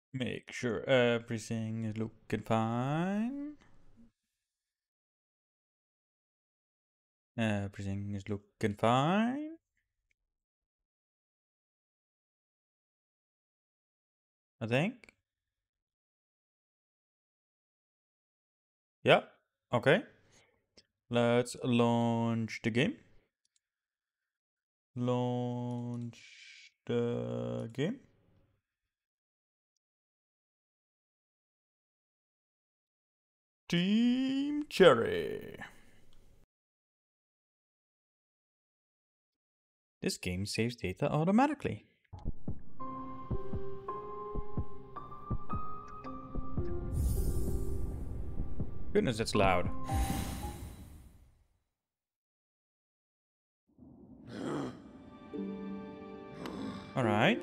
Make sure everything is looking fine. Everything is looking fine. I think. Yeah. Okay. Let's launch the game. Launch the game. Team Cherry. This game saves data automatically. Goodness, that's loud. All right.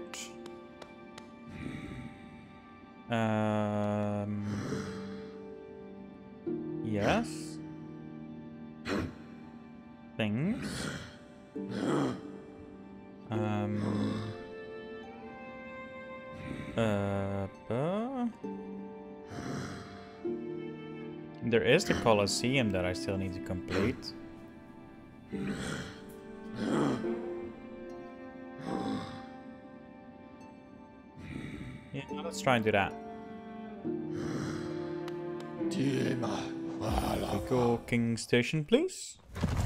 Yes. Things. There is the Colosseum that I still need to complete. Yeah, let's try and do that. We go King Station, please.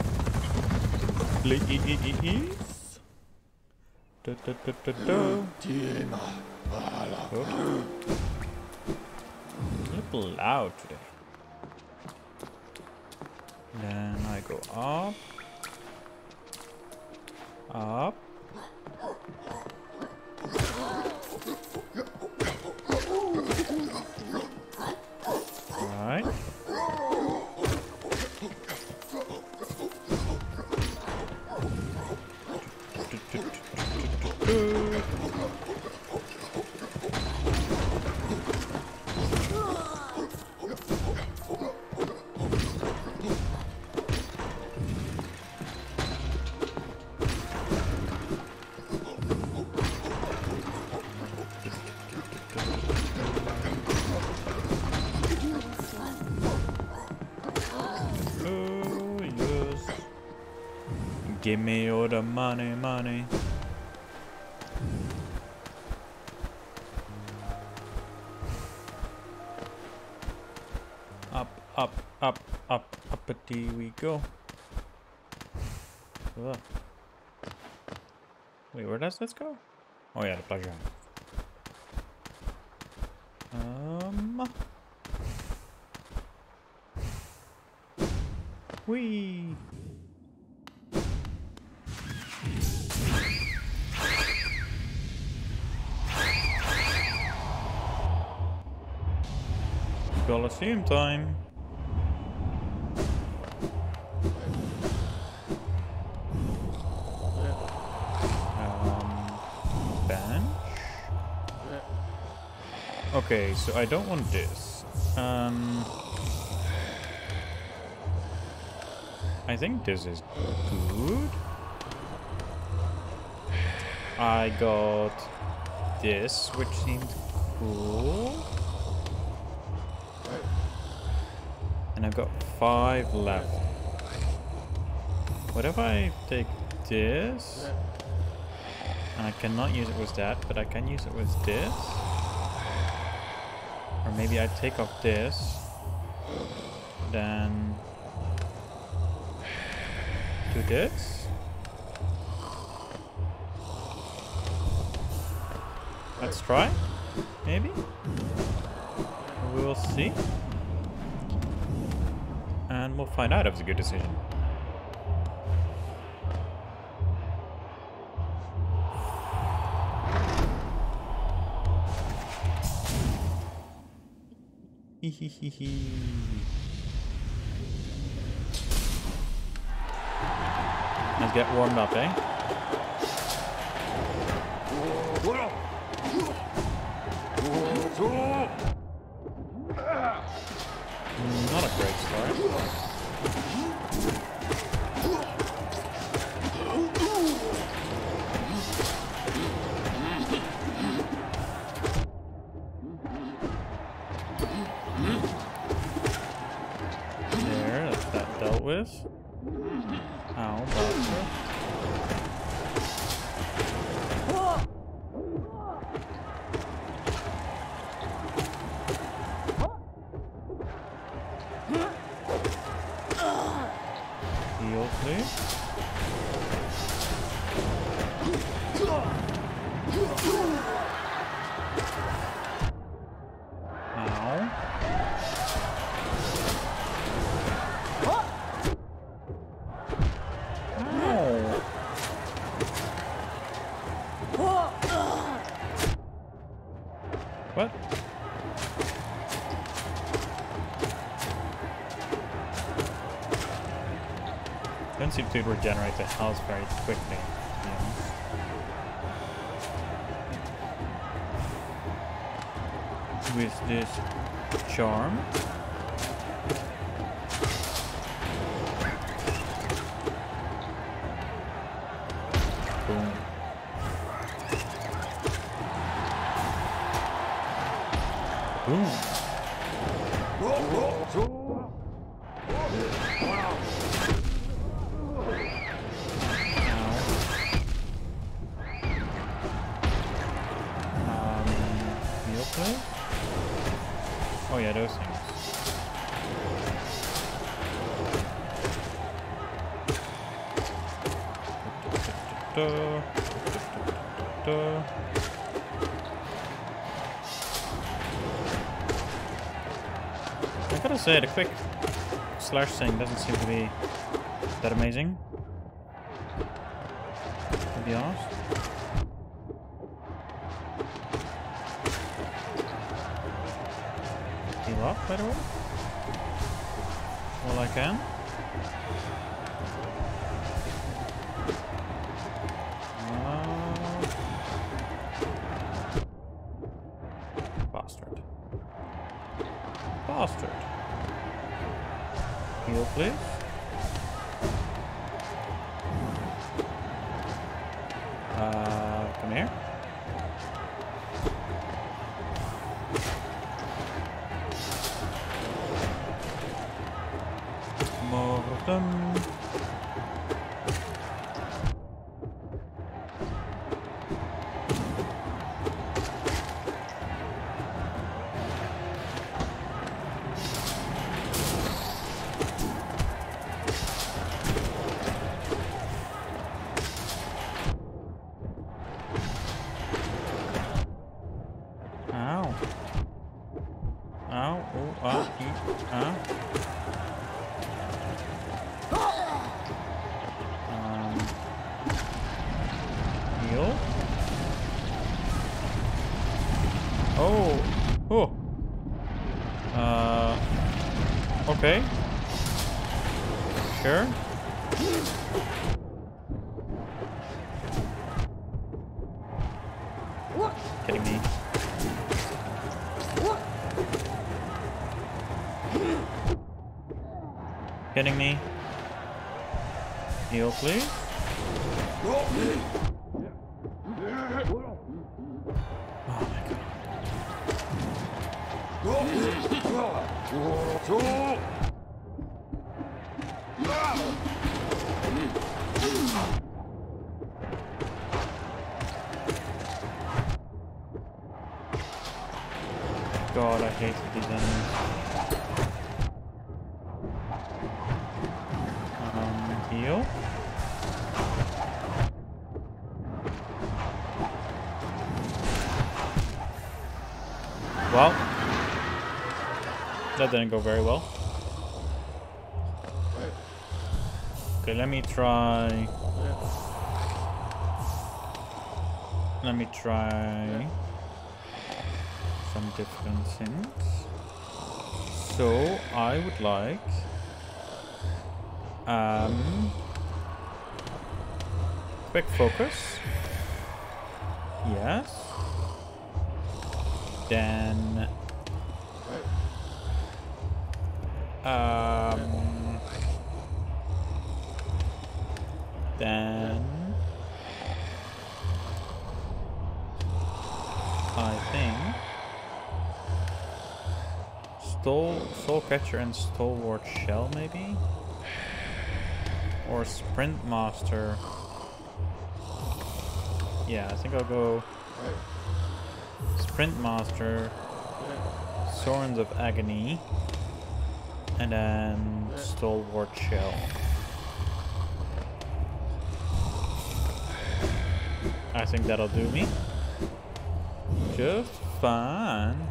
Please. A little loud today. Then I go up. Up. Right. Give me all the money, money. Up, up, up, up, uppity we go. Ugh. Wait, where does this go? Oh yeah, the pleasure. Whee! Colosseum time. Bench. Okay, so I don't want this. I think this is good. I got this, which seemed cool. And I've got 5 left. What if I take this? And I cannot use it with that, but I can use it with this. Or maybe I take off this. Then do this. Let's try. Maybe. We will see. And we'll find out if it's a good decision. Let's get warmed up, eh? Not a great start. with. Ow, bastard. Heal, please. Ow. What? Don't seem to regenerate the health very quickly, to be honest. With this charm. Boom. Boom. Heal play? Oh yeah, those things. I gotta say, the quick slash thing doesn't seem to be that amazing, to be honest. Heal up, by the way. All I can. Bastard. Bastard. Heal, please. Come here. More of them. Ow. Ow. Oh, heal. Oh. Oh. Okay. Sure. Kidding me. Kidding me? Heal, please. Oh my god. God, I hate these enemies. Heal. Well, that didn't go very well. Okay, let me try. Let me try some different things. So I would like quick focus. Yes. Then I think Soul Catcher and Stalwart Shell, maybe? or Sprint Master. Yeah, I think I'll go Sprint Master, Swords of Agony, and then Stalwart Shell. I think that'll do me just fine.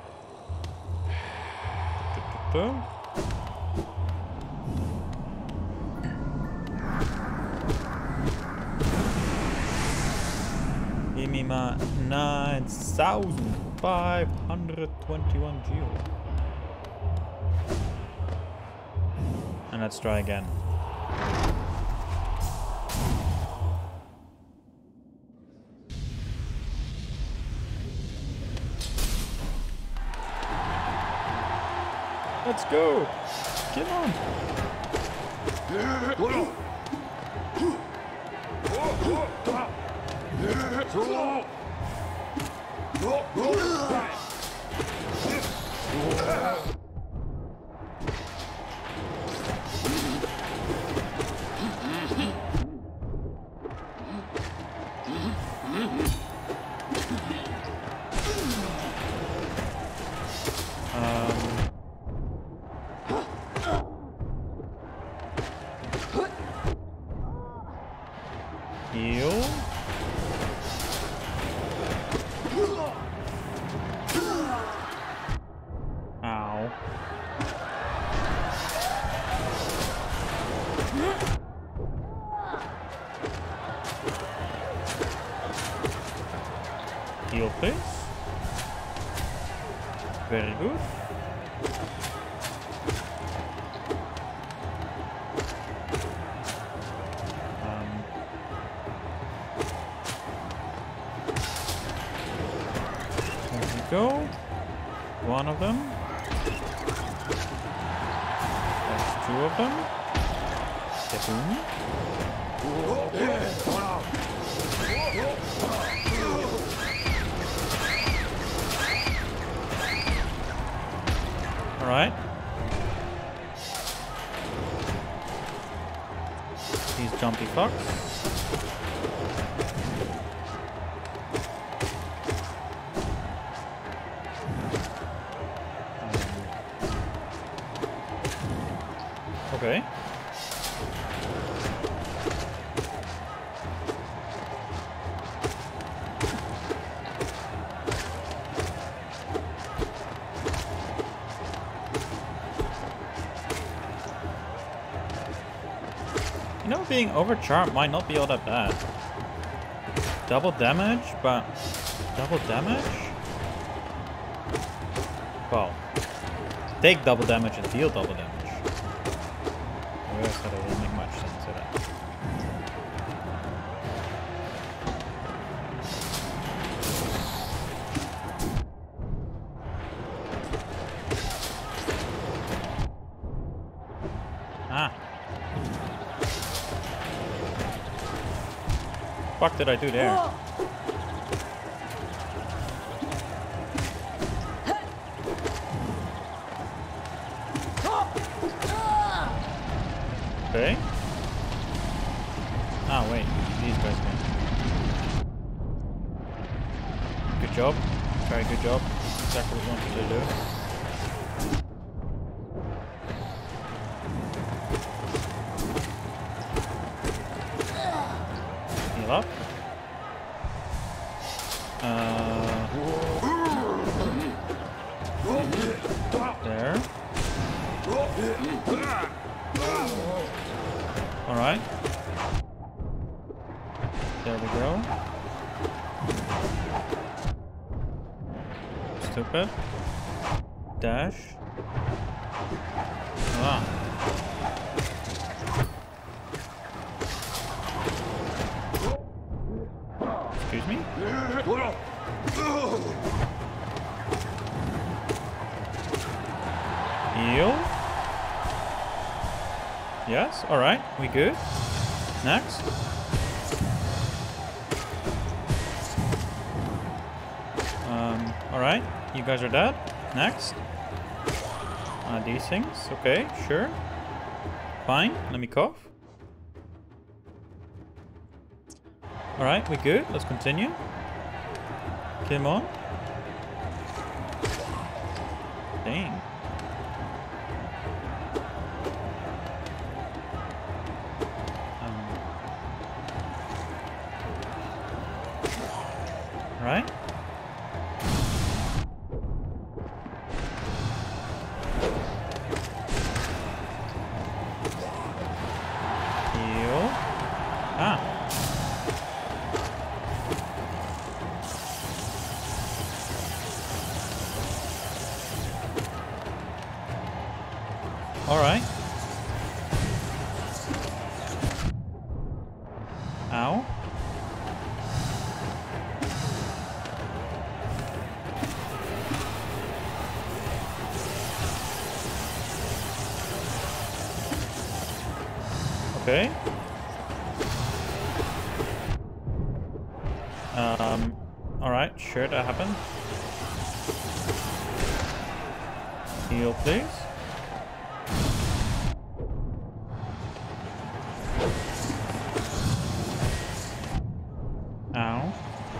Give me my 9,521 geo. And let's try again. Let's go! Get on! Heal. Ow. Heal, please. Very good. Go. One of them. That's two of them. Kaboom. Alright. These jumpy fucks. Okay. You know, being overcharged might not be all that bad. Double damage, but double damage? Well, take double damage and deal double damage. That doesn't make much sense of that. Ah. Fuck did I do there? Okay. Ah, wait. These guys can. Good job. Very good job. Exactly what we wanted to do. Heal up. There. Alright. There we go. Stupid. Dash. Ah. Excuse me? Heal. Yes, alright, we good. Next. Alright, you guys are dead. Next. These things, okay, sure. Fine, let me cough. Alright, we're good. Let's continue. Come on. Dang. Right? Heal. Ah. All right. Ow. Okay. All right. Sure, that happened. Heal, please. Ow.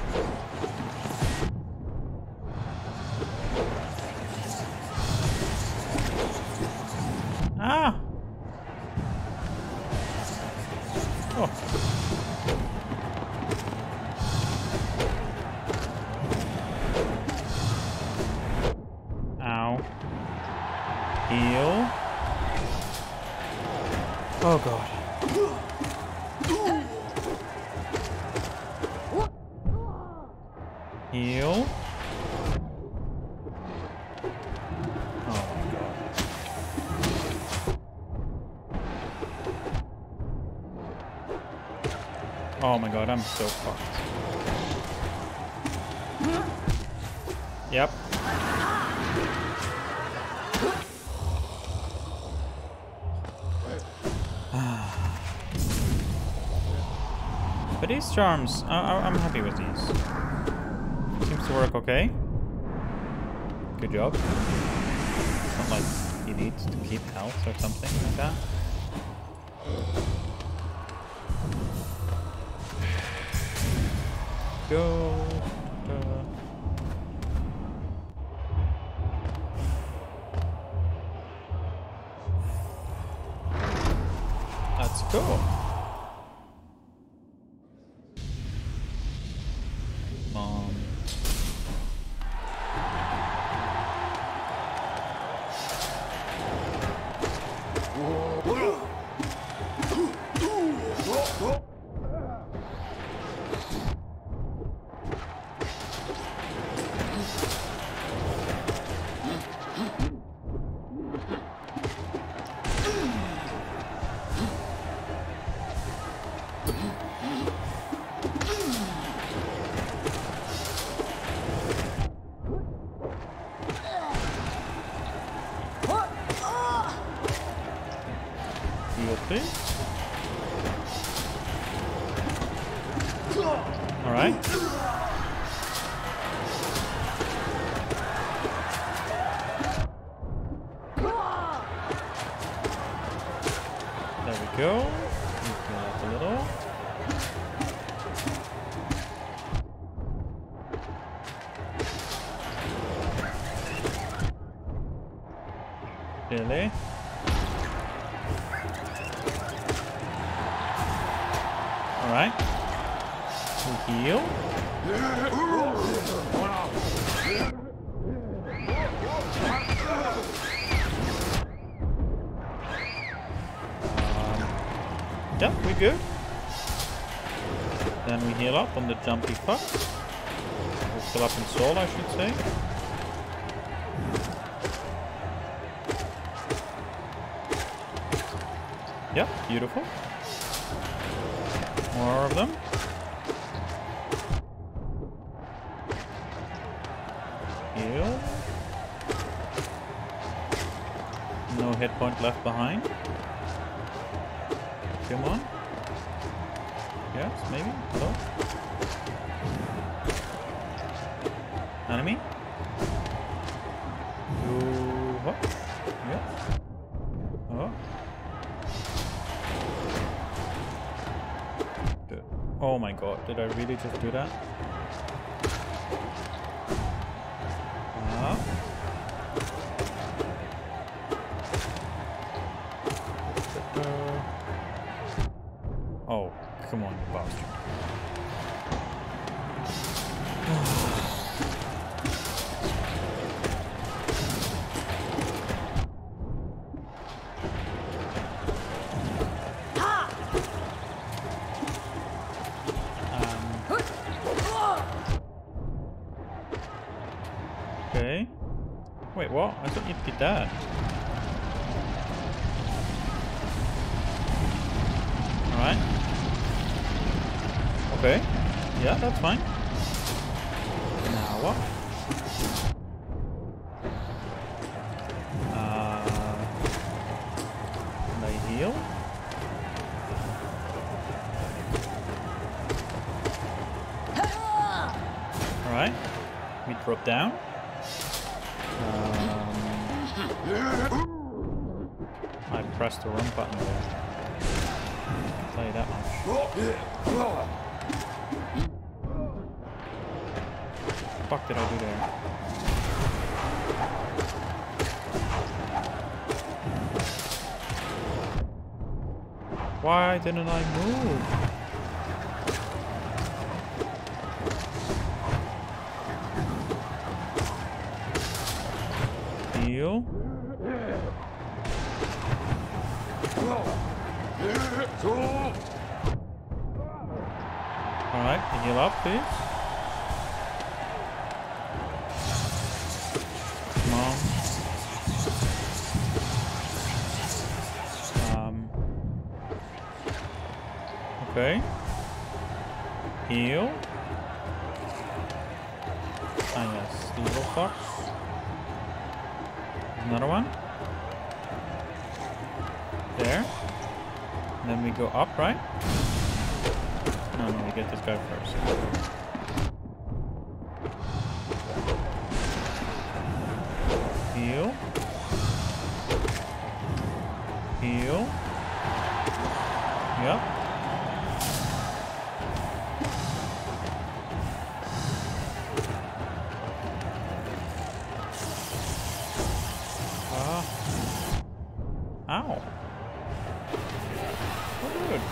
Ah! Oh. Ow. Heal. Oh god. Heal. Oh my god. Oh my god, I'm so fucked. Yep. But these charms, I'm happy with these. Seems to work okay. Good job. It's not like he needs to keep health or something like that. Go. Let's go. All right. There we go. Heal up a little. Really? All right. We heal. Yep, we're good. Then we heal up on the jumpy fuck. We're still up in soul, I should say. Yep, beautiful. More of them. Heal. No hit point left behind. Come on. Yes, maybe. Hello. Enemy. What? Yes. Oh. Oh my god, did I really just do that? Oh, come on, you bastard. Okay. Wait, what? I thought you'd be dead. Alright. Okay. Yeah, that's fine. Now what? Can I heal? Alright. We drop down. I pressed the wrong button there. I'll tell you that much. What the fuck did I do there? Why didn't I move? Heal. Alright, heal up, please. Come on. Okay. Heal. Ah yes, the little fox. Another one. There. And then we go up, right? No, we get this guy first. Heal. Heal. Yep. Ow. Oh, good.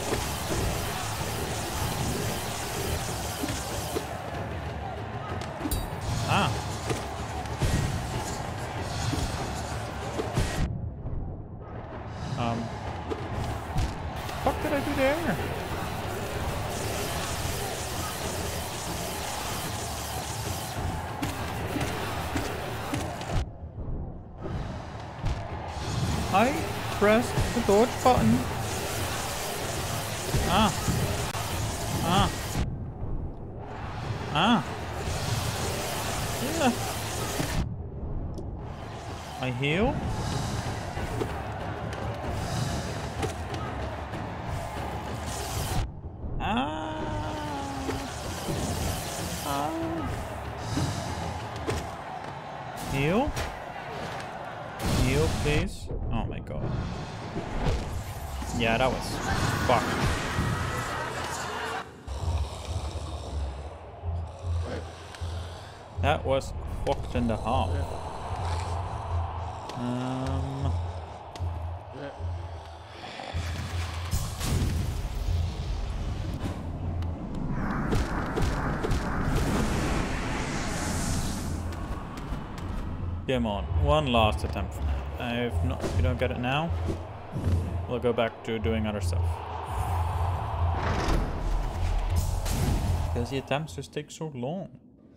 Ah. What did I do there? I pressed the dodge button. Ah. Ah. Ah. Yeah. I heal. Ah. Ah. Heal. Heal, please. Oh my god. Yeah, that was fucked. That was fucked in the half. Come on, one last attempt. If not, if you don't get it now, we'll go back to doing other stuff. Because the attempts just take so long.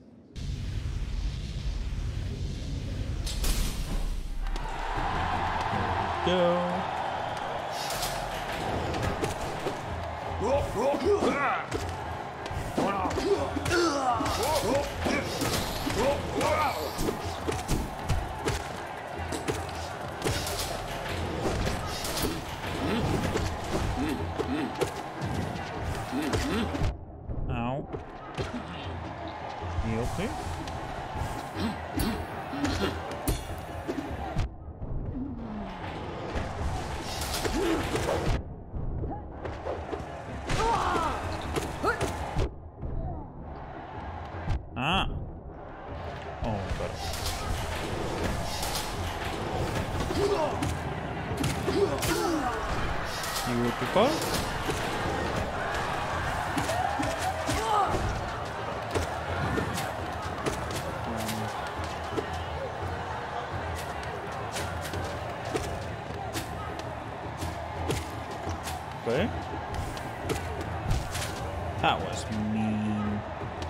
Go. Ow. Heal, please. Beautiful. Okay. That was mean.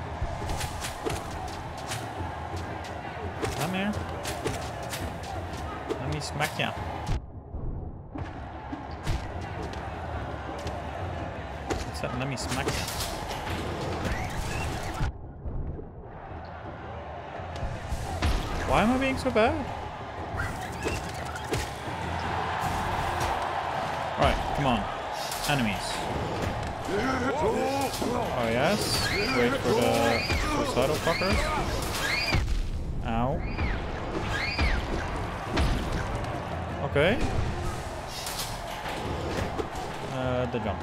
Come here. Let me smack ya. What's that? Let me smack ya. Why am I being so bad? Right, come on. Enemies. Oh yes. Wait for the suicidal fuckers. Ow. Okay. The jump.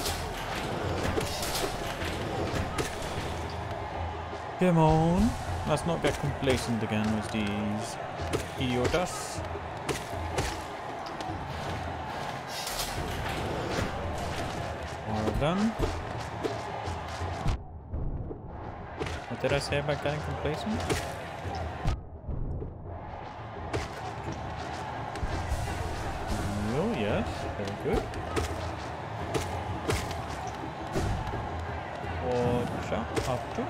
Come on. Let's not get complacent again with these idiotas. Done. What did I say about getting complacent? Oh yes, very good. Watch out, up to.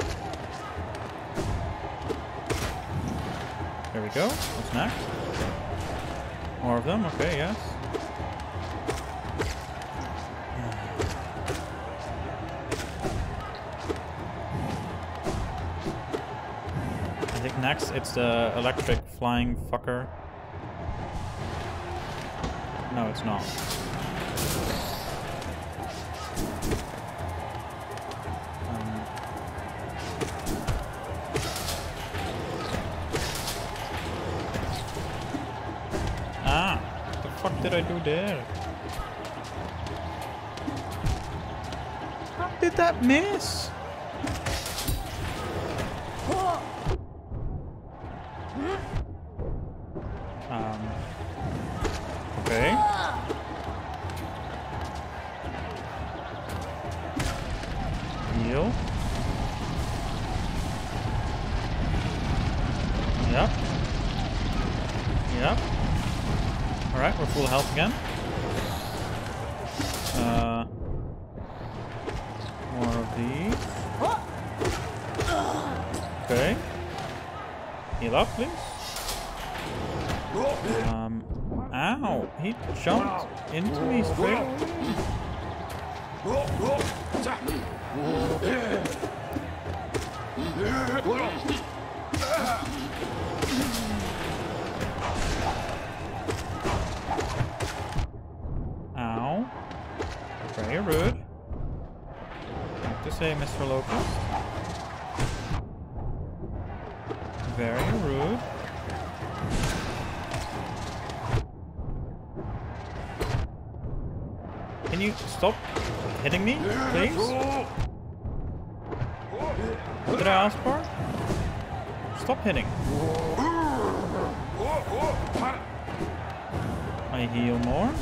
There we go. What's next? More of them. Okay, yes. I think next it's the electric flying fucker. No, it's not. What the fuck did I do there? How did that miss? Okay. Heal. Yep. Yep. Alright, we're full health again. More of these. Okay. Heal up, please. Ow! He jumped into me straight away. Ow. Very rude. I have to say, Mr. Locust. Very rude. Can you stop hitting me, please? What did I ask for? Stop hitting. I heal more.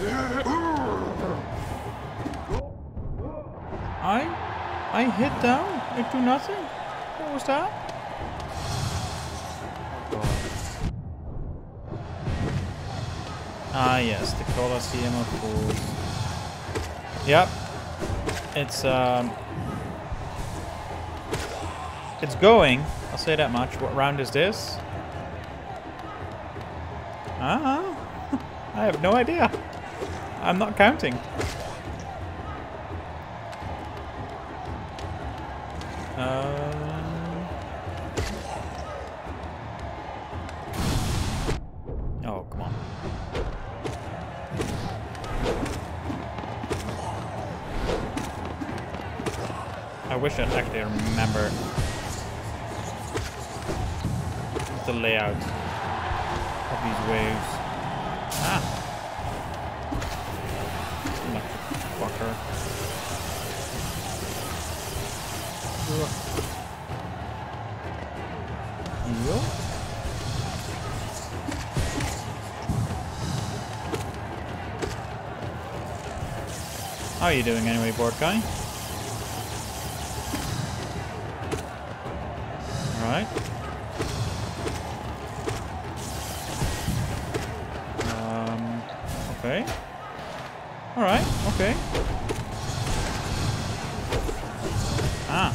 I hit down. I do nothing. What was that? Ah yes, the Colosseum of Fools. Yep. It's going. I'll say that much. What round is this? I have no idea. I'm not counting. Oh, come on. I wish I'd actually remember the layout of these waves. Fucker. Heal. How are you doing anyway, board guy? Alright. Okay. Alright, okay. Ah.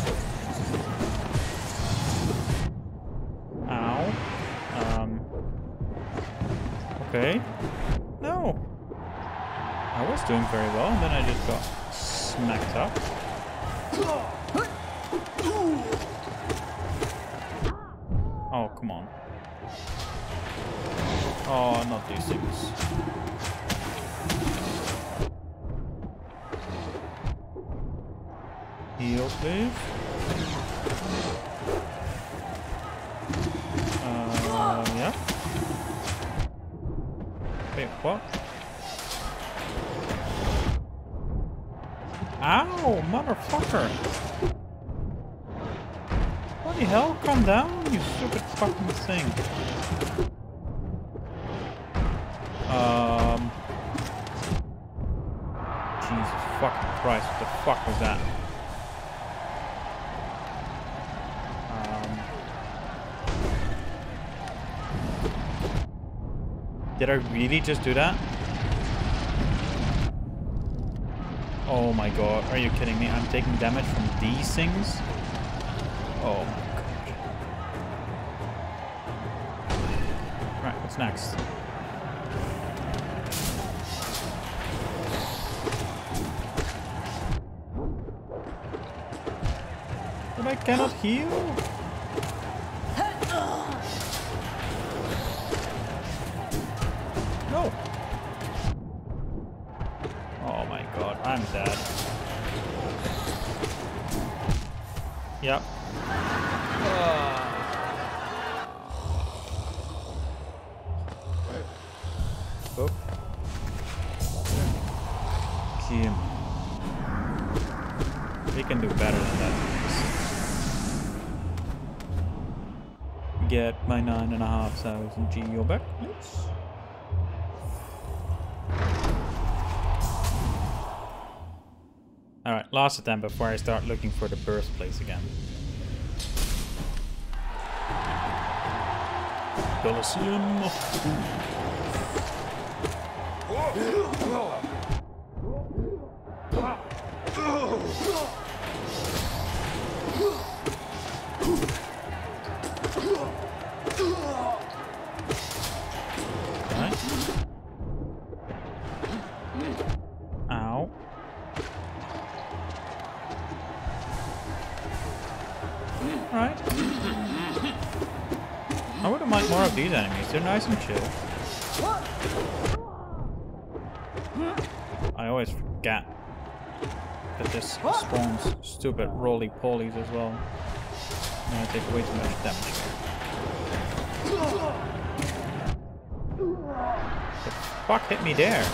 Ow. Okay. No. I was doing very well, and then I just got smacked up. Oh, come on. Oh, not these things. Heal, please. Yeah. Wait, what? Ow, motherfucker! Bloody hell, calm down, you stupid fucking thing. Jesus fucking Christ, what the fuck was that? Did I really just do that? Oh my god, are you kidding me? I'm taking damage from these things? Oh my god. Right, what's next? But I cannot heal? No! Oh my god, I'm dead. Yep. Oh. Kim. We can do better than that. Get my 9,500 geo back, please. Alright, last attempt before I start looking for the birthplace again. Colosseum. Right. Ow. Alright. I wouldn't mind more of these enemies. They're nice and chill. I always forget that this spawns stupid roly-polies as well. And I take way too much damage. The fuck hit me there?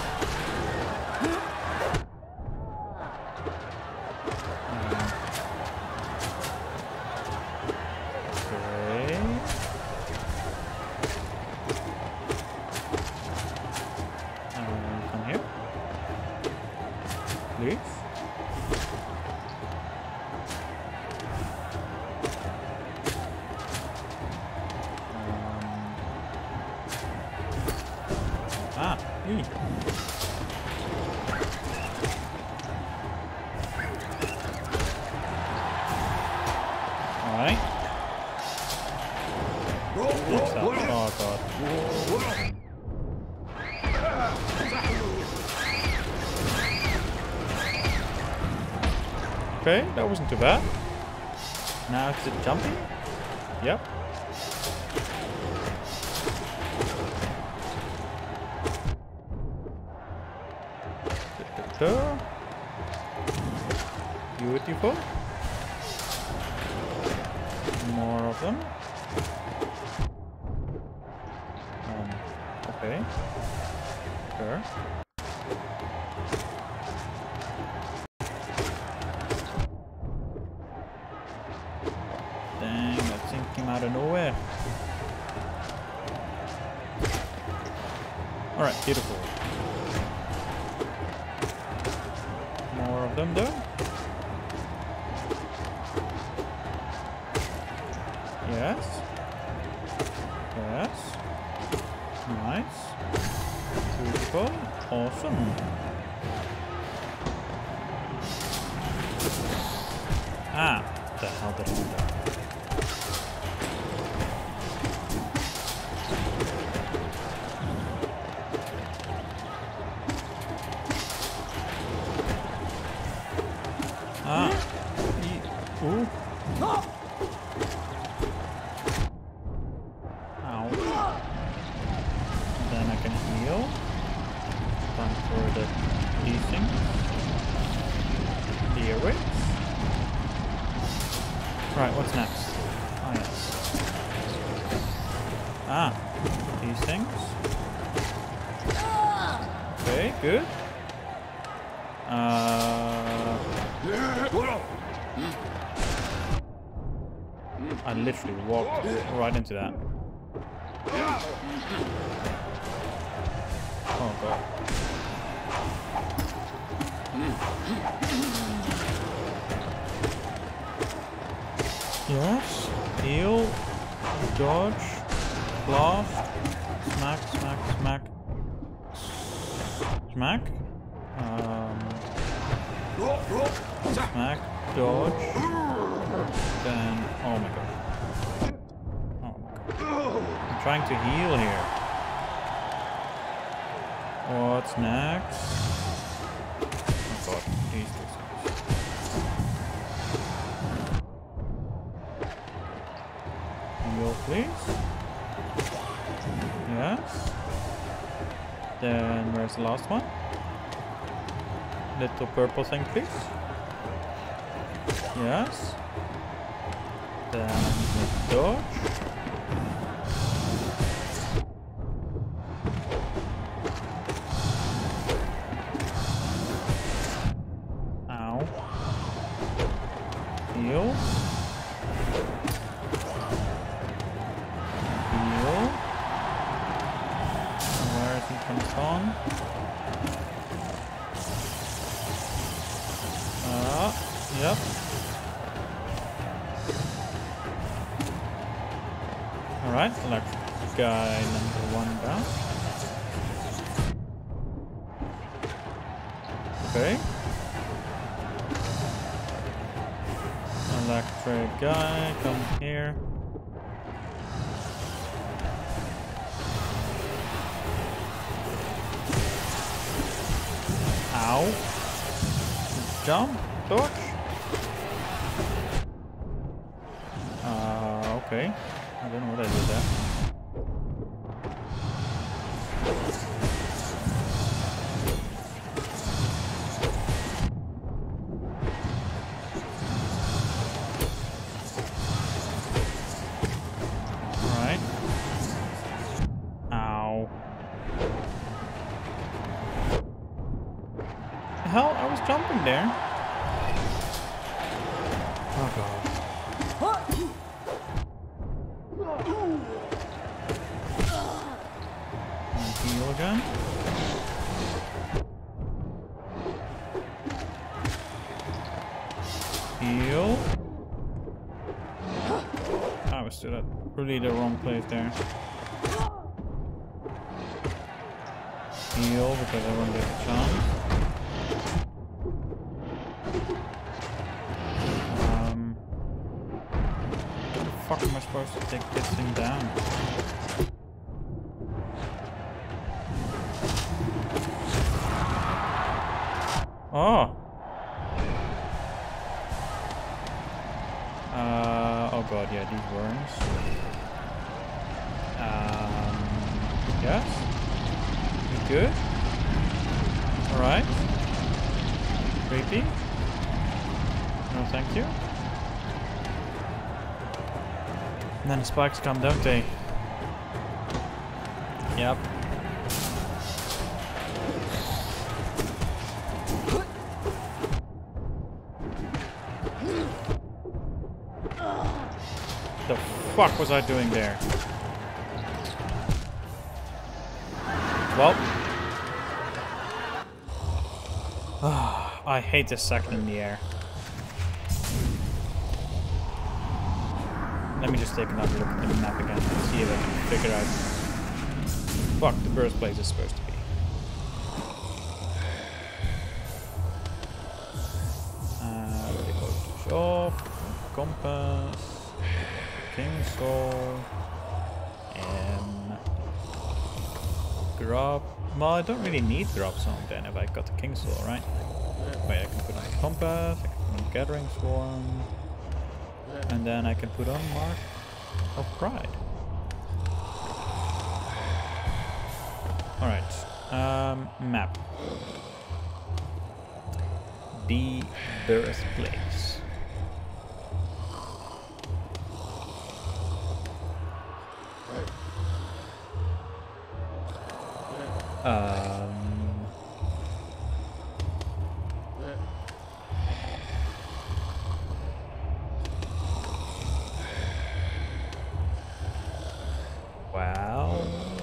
Come here. Please. E. Alright. Oh god. Okay, that wasn't too bad. Now it's it jumping? Yep. Beautiful. More of them. Okay. Sure. Dang, that thing came out of nowhere. Alright, beautiful. them though. Yes. Yes. Nice. Beautiful. Awesome. Ah, the hell did I do that? Ah. Ooh. Ow. Then I can heal. Time for the easing. The airways. Right, what's next? Oh yes. Ah, these things. Okay, good. I literally walked right into that. Oh god. Yes. Heal. Dodge. Blast. Smack, smack, smack. Smack. Smack. Dodge. Then. Oh my god. Oh my god. I'm trying to heal here. What's next? Oh god. These two things. Heal, please. Yes. Then where's the last one? Little purple thing, please. Yes. Then the dodge. Ow. Heal. Heal. And where is he coming from? Yep. Alright, electric guy number 1 down. Okay. Electric guy, come here. Ow. Jump, dodge. Okay. I don't know what I did there. Alright. Ow. The hell? I was jumping there. Oh god. Heal again. Heal. I was still at really the wrong place there. Heal because I want to get a chance. How the fuck am I supposed to take this thing down? Oh. Oh god, yeah, these worms. Yes. You good? Alright. Creepy. No, thank you. And then the spikes come, don't they? Yep. The fuck was I doing there? Well, I hate this second in the air. Let me just take another look at the map again and see if I can figure out what the birthplace is supposed to be. Really close to shop, compass, King Soul, grub. Well, I don't really need grub zone then if I got the King Soul, right? Wait, I can put on the compass, I can put on Gathering Swarm, and then I can put on Mark of Pride. Alright, map. The birthplace. Well.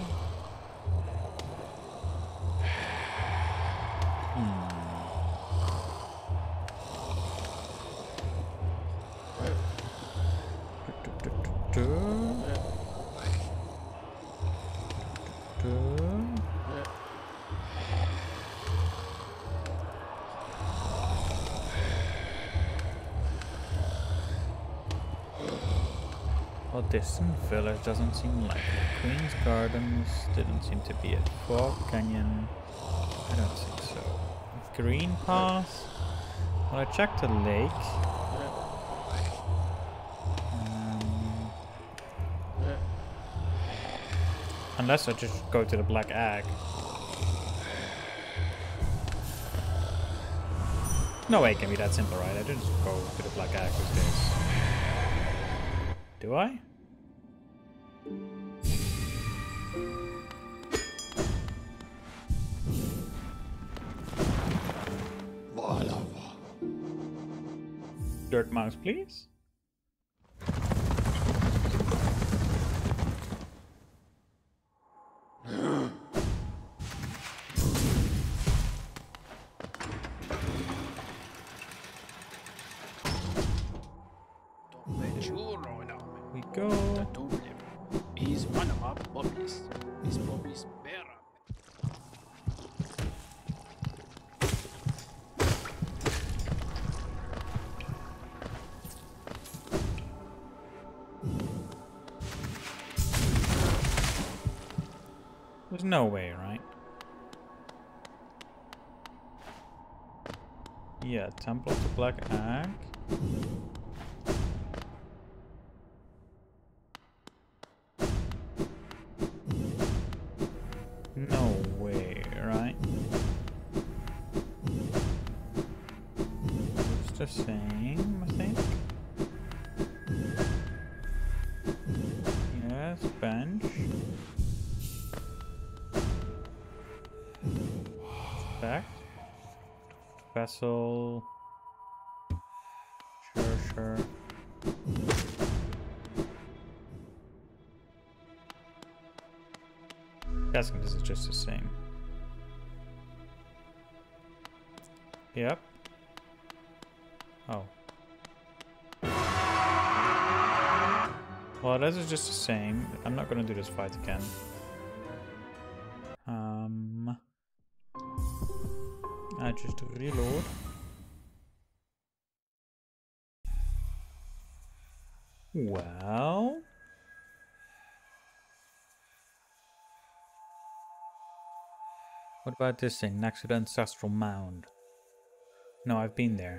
Well, distant village doesn't seem likely. Queen's Gardens didn't seem to be it. Fog Canyon, I don't think so. Green Path. Well, I checked the lake. Unless I just go to the Black Egg. No way it can be that simple, right? I didn't just go to the Black Egg with this. Do I? Dirt mouse, please. We go. Is one of our bodies. Is Bobby's bearer. There's no way, right? Yeah, Temple of the Black Egg. No way, right? It's the same, I think. Yes, bench. Back. Vessel. Sure. Guessing this is just the same. Yep. Oh. Well, this is just the same. I'm not gonna do this fight again. I just reload. Well. What about this thing next to the ancestral mound? No, I've been there.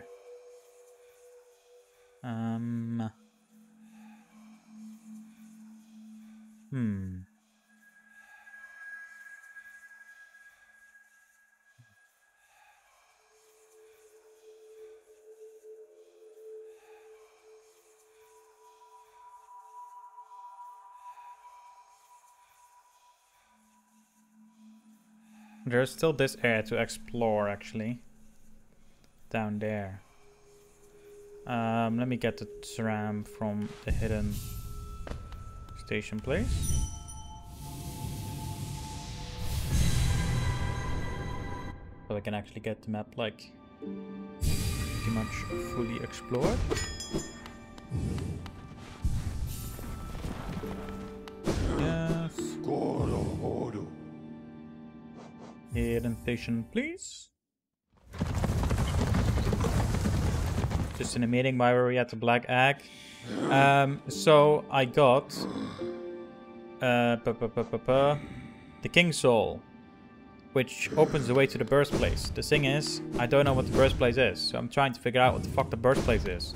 There's still this area to explore, actually. Down there. Let me get the tram from the hidden station place. So I can actually get the map, like, Pretty much fully explored. Yes. Hidden patient, please. Just in a meeting where we had the black egg. So I got the King's Soul, which opens the way to the birthplace. The thing is, I don't know what the birthplace is, so I'm trying to figure out what the fuck the birthplace is.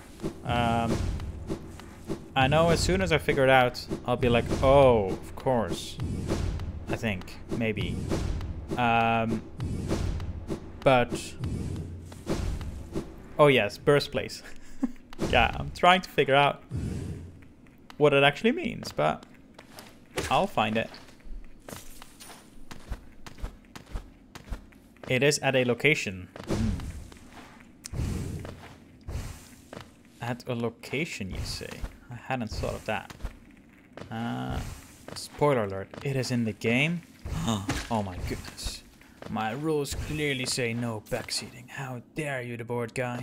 I know as soon as I figure it out, I'll be like, oh, of course. I think, maybe. But... oh yes, birthplace. Yeah, I'm trying to figure out what it actually means, but I'll find it. It is at a location. At a location, you say? I hadn't thought of that. Spoiler alert, it is in the game? Oh my goodness. My rules clearly say no backseating. How dare you, the board guy?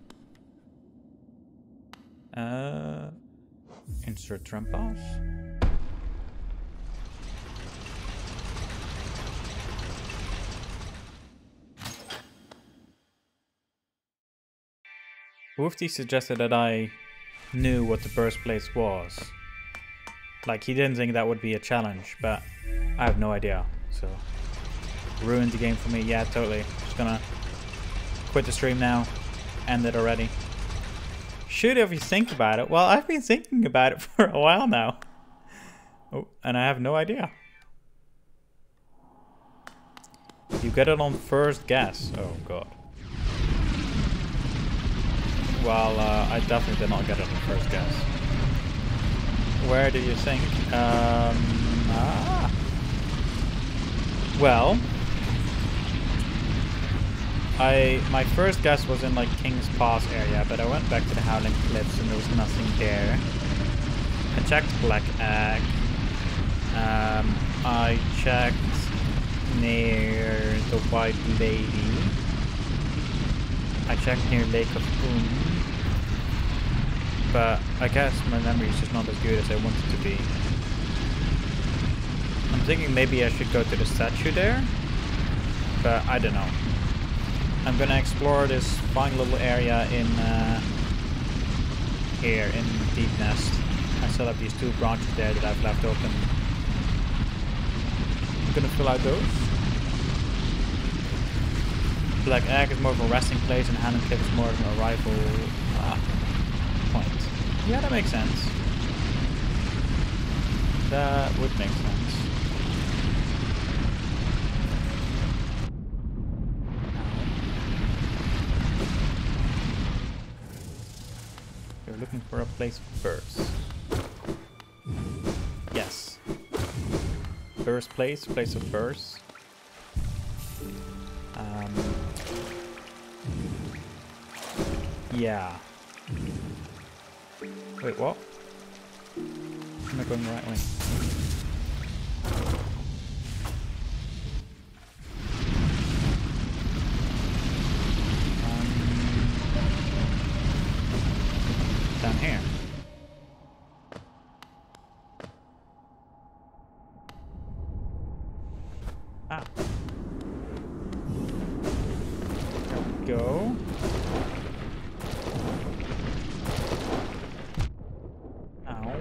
Insert trampas. Woofty suggested that I knew what the birthplace was. Like, he didn't think that would be a challenge, but I have no idea, so... ruined the game for me. Yeah, totally. Just gonna quit the stream now. End it already. Should if you think about it. Well, I've been thinking about it for a while now. Oh, and I have no idea. You get it on first guess. Oh god. Well, I definitely did not get it on first guess. Where do you think? Well, my first guess was in like King's Pass area, but I went back to the Howling Cliffs and there was nothing there. I checked Black Egg. I checked near the White Lady. I checked near Lake of but I guess my memory is just not as good as I want it to be. I'm thinking maybe I should go to the statue there, but I don't know. I'm gonna explore this fine little area in here in Deep Nest. I still have these 2 branches there that I've left open. I'm gonna fill out those. Black Egg is more of a resting place and Howling Cliff is more of an arrival point. Yeah, that makes sense. That would make sense. We're looking for a place for birds. Yes. Place of birds. Yeah. Wait, what? Am I going the right way? Down here. Ah. There we go. Ow.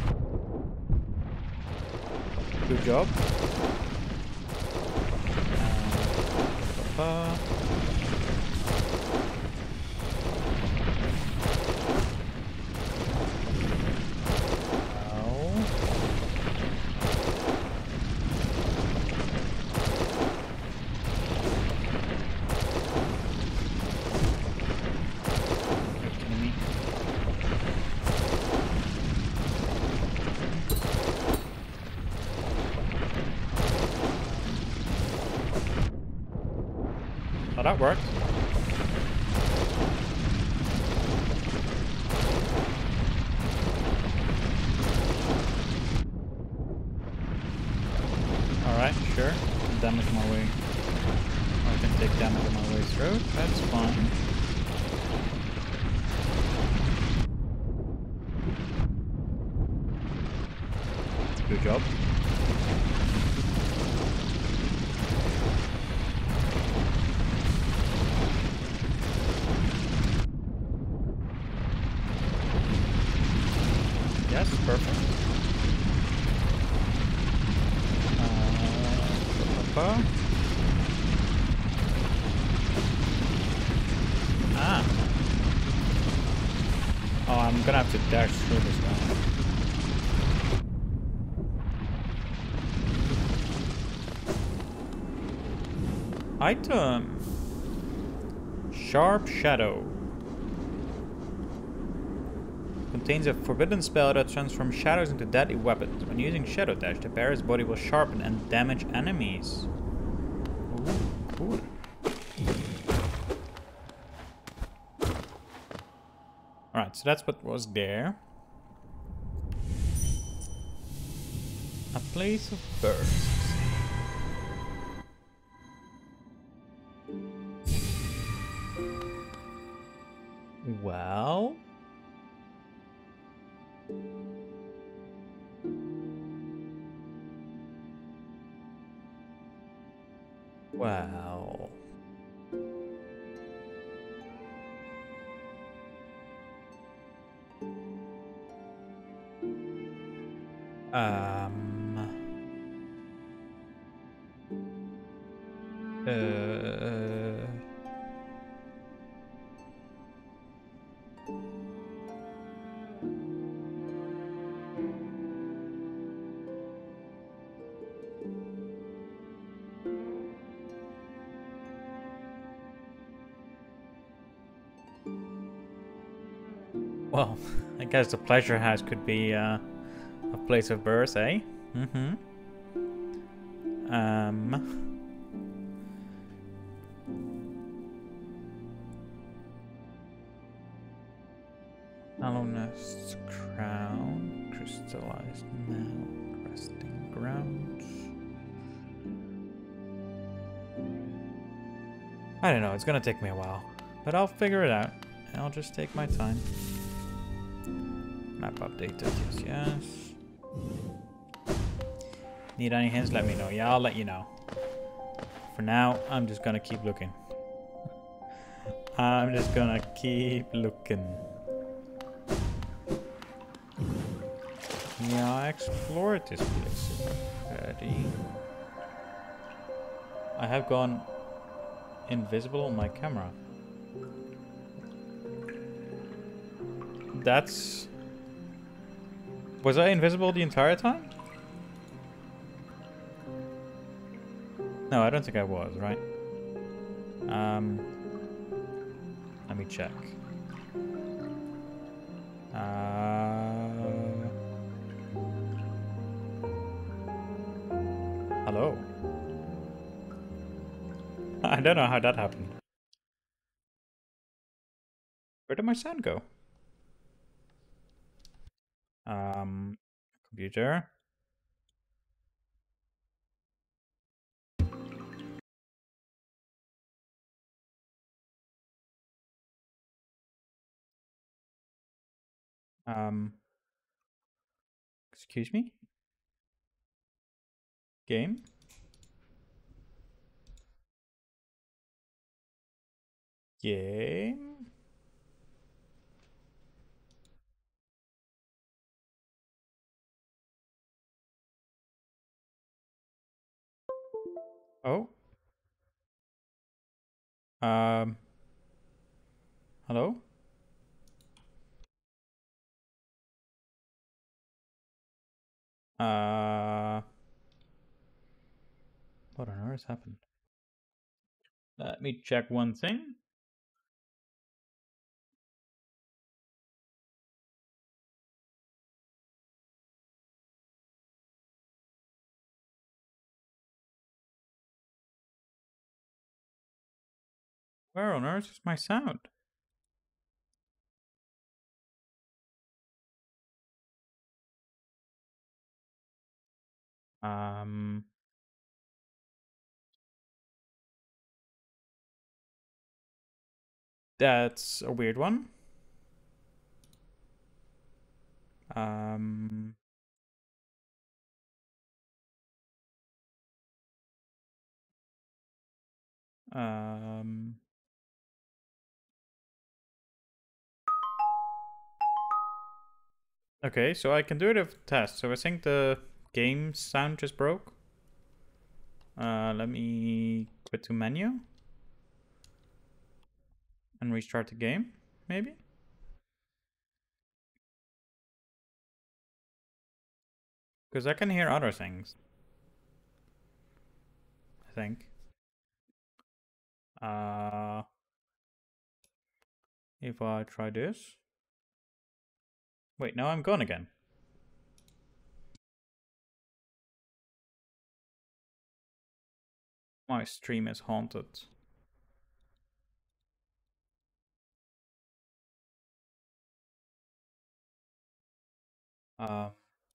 Good job. Oh, that worked. Alright, sure. Damage my way. can take damage on my way through. That's fine. Good job. Yes, perfect. Pa-pa-pa. Ah. Oh, I'm gonna have to dash through this now. Item. Sharp Shadow. Contains a forbidden spell that transforms shadows into deadly weapons. When using Shadow Dash, the bearer's body will sharpen and damage enemies. Ooh, cool. Alright, so that's what was there. A place of birth. Well... Well... Um... Well, I guess the pleasure house could be a place of birth, eh? Mm-hmm. Hollowness, crown, crystallized mount, resting grounds. I don't know, it's gonna take me a while, but I'll figure it out. I'll just take my time. Map updated, yes, yes. Need any hints? Let me know. Yeah, I'll let you know. For now, I'm just gonna keep looking. I'm just gonna keep looking. Yeah, I explored this place already. I have gone invisible on my camera. That's... Was I invisible the entire time? No, I don't think I was, right? Let me check. Hello. I don't know how that happened. Where did my sound go? Computer. Excuse me? Game? Game? Oh. Hello? What on earth happened? Let me check one thing. Where on earth is my sound? Um, That's a weird one. Um, um, okay, so I can do it with test. So I think the game sound just broke. Let me quit to menu and restart the game, maybe? Because I can hear other things, I think. If I try this. Wait, now I'm gone again. My stream is haunted. Let's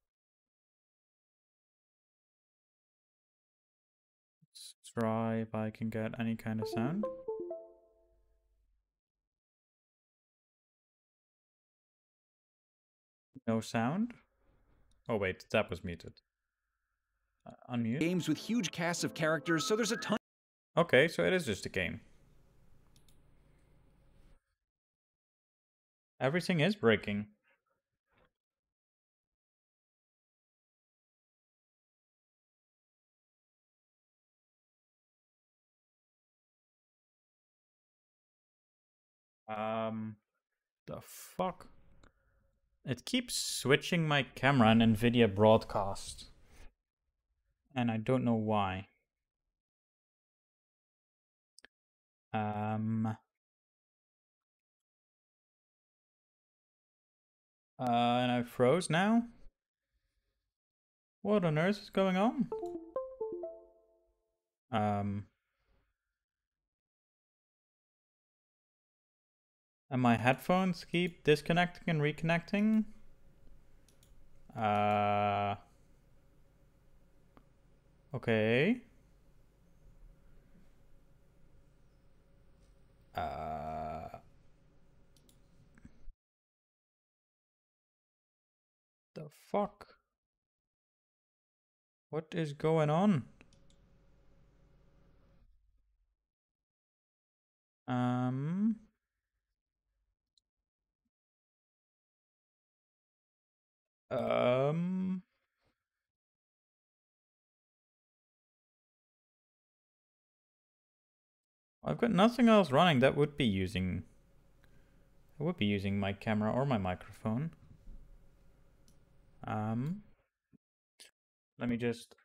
try if I can get any kind of sound. No sound? Oh wait, that was muted. Unmute. Games with huge casts of characters, so there's a ton. Okay, so it is just a game. Everything is breaking. The fuck? It keeps switching my camera in NVIDIA broadcast. And I don't know why. And I froze now? What on earth is going on? And my headphones keep disconnecting and reconnecting. Okay. The fuck? What is going on? I've got nothing else running that would be using. I would be using my camera or my microphone. Let me just.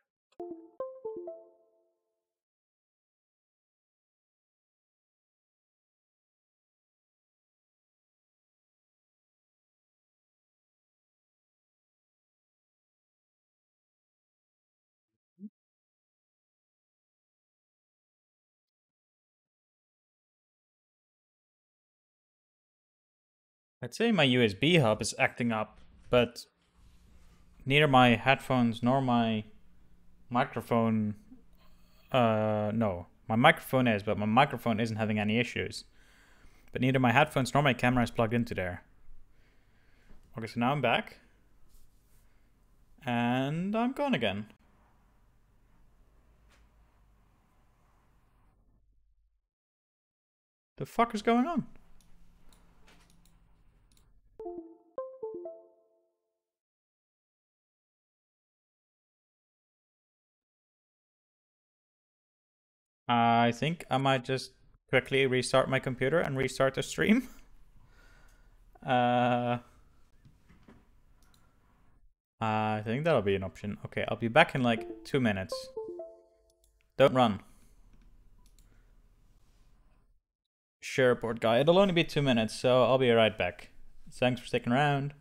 I'd say my USB hub is acting up, but neither my headphones nor my microphone. No, my microphone is, but my microphone isn't having any issues. But neither my headphones nor my camera is plugged into there. Okay, so now I'm back. And I'm gone again. The fuck is going on? I think I might just quickly restart my computer and restart the stream. I think that'll be an option. Okay, I'll be back in like 2 minutes. Don't run. Sure, board guy. It'll only be 2 minutes, so I'll be right back. Thanks for sticking around.